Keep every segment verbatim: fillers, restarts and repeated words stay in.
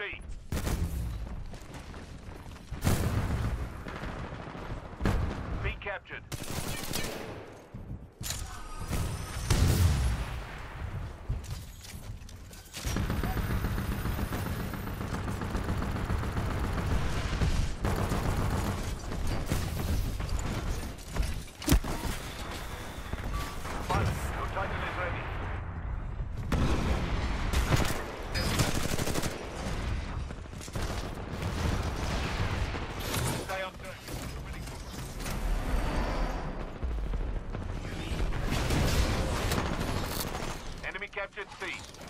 B. B captured. Pilot, your Titan is ready. Stay on track. We're winning. Enemy captured C.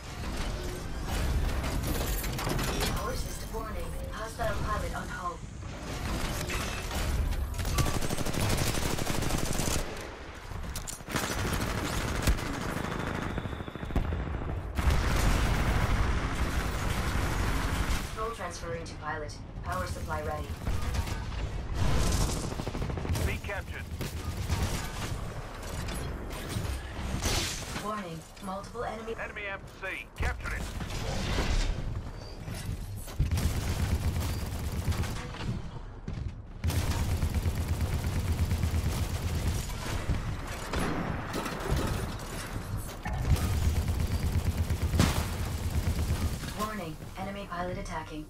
Our system warning. Hostile pilot on hull. Control transferring to pilot. Power supply ready. B captured. Warning. Multiple enemy. Enemy M C. Capture it. Warning. Enemy pilot attacking.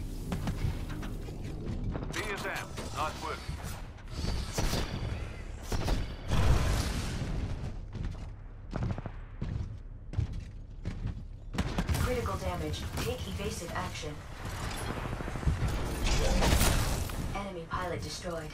B is M. Nice work. Critical damage. Take evasive action. Enemy pilot destroyed.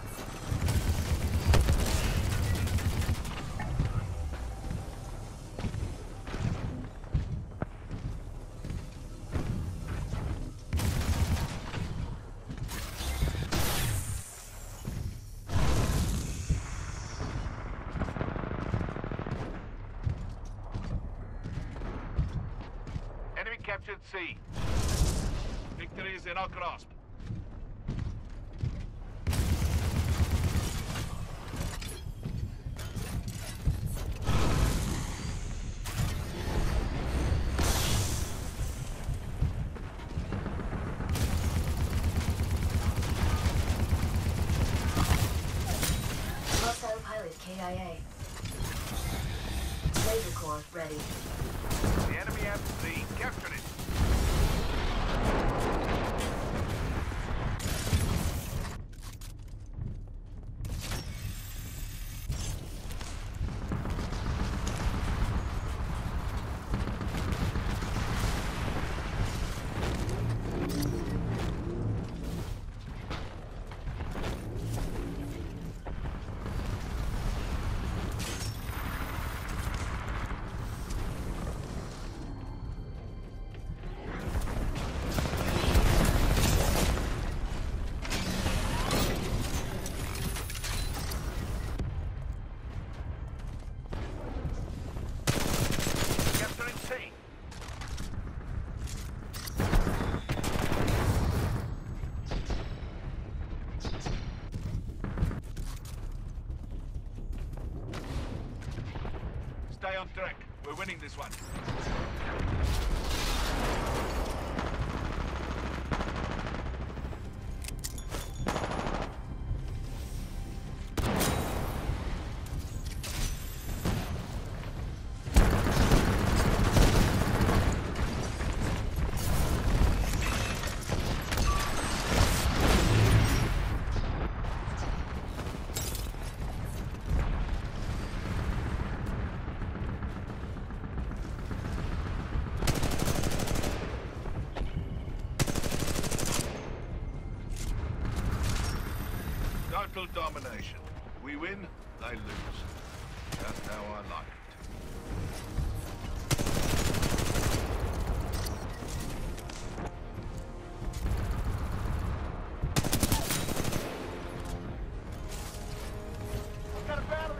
Enemy captured C. Victory is in our grasp. Hostile pilot K I A. Laser core ready. The enemy M C. Captured it. Capturing C. Stay on track. We're winning this one. Total domination. We win, they lose. That's how I like it. I've got a battery.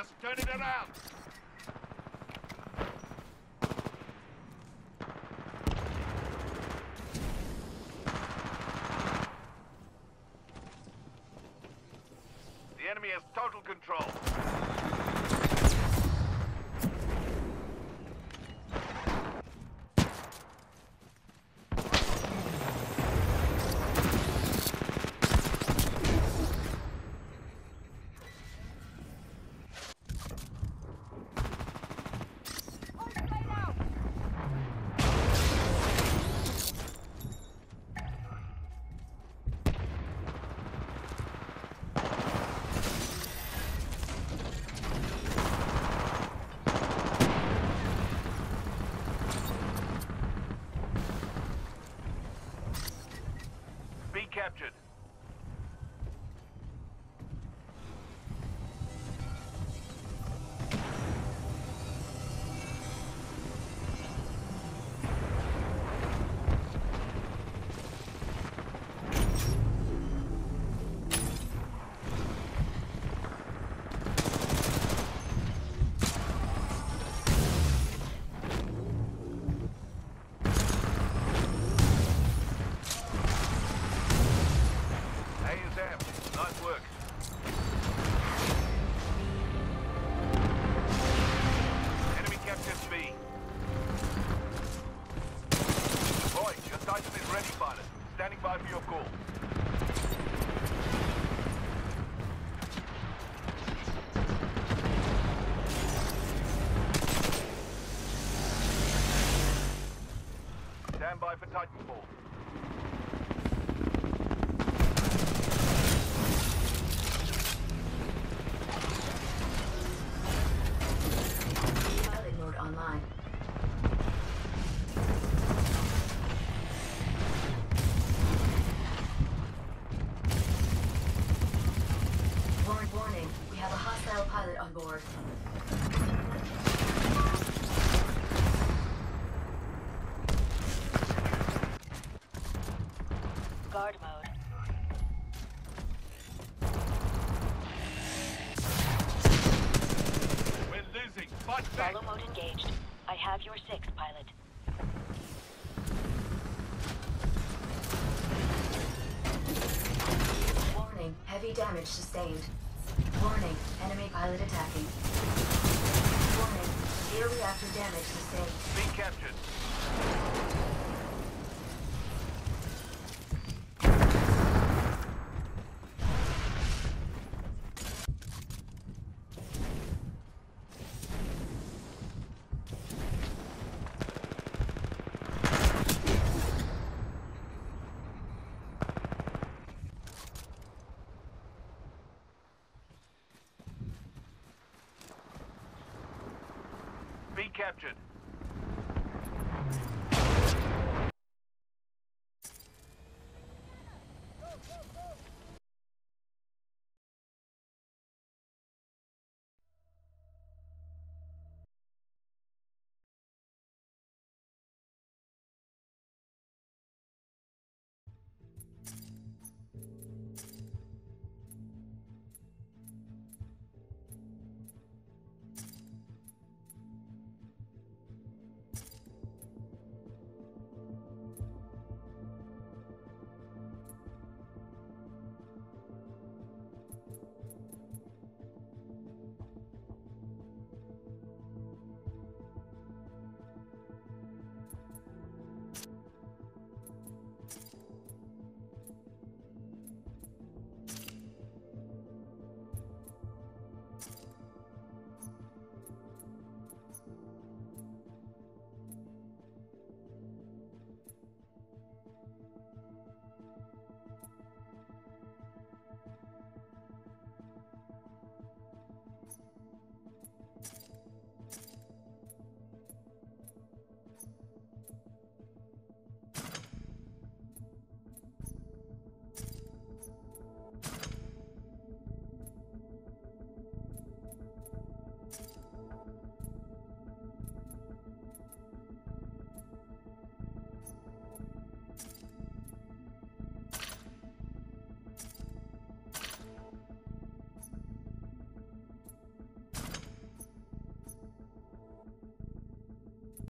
us. Turn it around. The enemy has total control. B captured. Nice work. Enemy captured B. Boy, your Titan is ready, pilot. Standing by for your call. Stand by for Titanfall. Online. Warning, warning. We have a hostile pilot on board. Guard mode. We're losing. Fight back. Follow mode engaged. I have your six, pilot. Warning, heavy damage sustained. Warning, enemy pilot attacking. Warning, gear reactor damage sustained. B captured. B captured.